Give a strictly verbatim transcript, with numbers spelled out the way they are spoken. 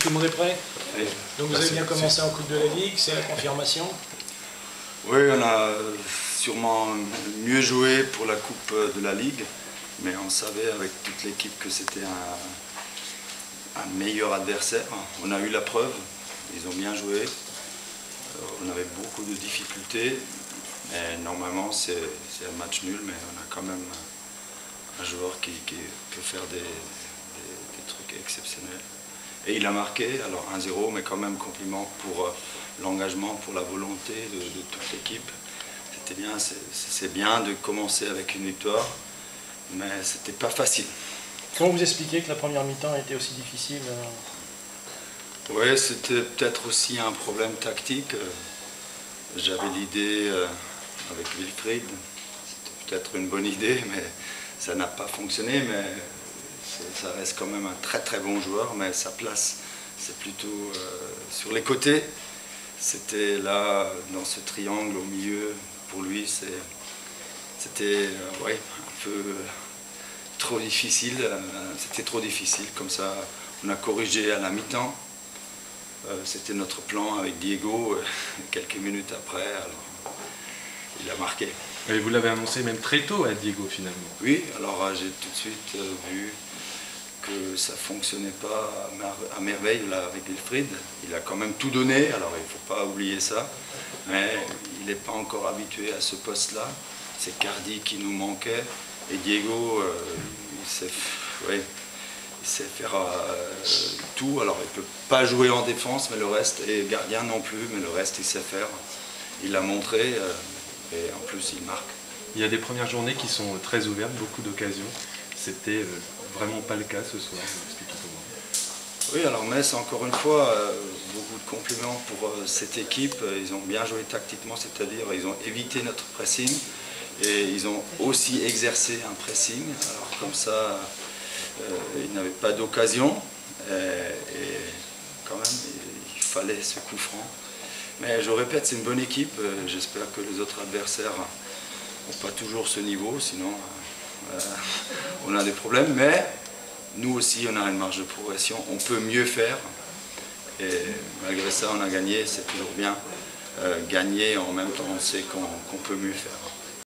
tout le monde est prêt? Oui. Donc vous avez bien commencé en Coupe de la Ligue, c'est la confirmation? Oui, on a sûrement mieux joué pour la Coupe de la Ligue, mais on savait avec toute l'équipe que c'était un, un meilleur adversaire. On a eu la preuve, ils ont bien joué, on avait beaucoup de difficultés, mais normalement c'est un match nul, mais on a quand même un joueur qui, qui peut faire des, des, des trucs exceptionnels. Et il a marqué, alors un zéro, mais quand même compliment pour l'engagement, pour la volonté de, de toute l'équipe. C'était bien, c'est bien de commencer avec une victoire, mais c'était pas facile. Comment vous expliquez que la première mi-temps a été aussi difficile? Oui, c'était peut-être aussi un problème tactique. J'avais l'idée avec Wilfried, c'était peut-être une bonne idée, mais ça n'a pas fonctionné. Mais ça reste quand même un très très bon joueur, mais sa place, c'est plutôt euh, sur les côtés. C'était là, dans ce triangle au milieu, pour lui, c'était euh, ouais, un peu trop difficile. C'était trop difficile, comme ça, on a corrigé à la mi-temps. Euh, c'était notre plan avec Diego, euh, quelques minutes après, alors il a marqué. Et vous l'avez annoncé même très tôt à Diego finalement. Oui, alors j'ai tout de suite euh, vu que ça ne fonctionnait pas à merveille là, avec Wilfried. Il a quand même tout donné, alors il ne faut pas oublier ça, mais il n'est pas encore habitué à ce poste-là. C'est Cardi qui nous manquait, et Diego, euh, il sait, ouais, il sait faire euh, tout. Alors il ne peut pas jouer en défense, mais le reste, et gardien non plus, mais le reste il sait faire. Il l'a montré, euh, et en plus il marque. Il y a des premières journées qui sont très ouvertes, beaucoup d'occasions. C'était euh, vraiment pas le cas ce soir, expliquez-moi. Oui, alors Metz, encore une fois, euh, beaucoup de compliments pour euh, cette équipe. Ils ont bien joué tactiquement, c'est-à-dire ils ont évité notre pressing et ils ont aussi exercé un pressing. Alors comme ça, euh, ils n'avaient pas d'occasion et, et quand même, il fallait ce coup franc. Mais je répète, c'est une bonne équipe. J'espère que les autres adversaires n'ont pas toujours ce niveau, sinon euh, on a des problèmes. Mais nous aussi, on a une marge de progression. On peut mieux faire. Et malgré ça, on a gagné, c'est toujours bien. Euh, gagner, en même temps, on sait qu'on qu'on peut mieux faire.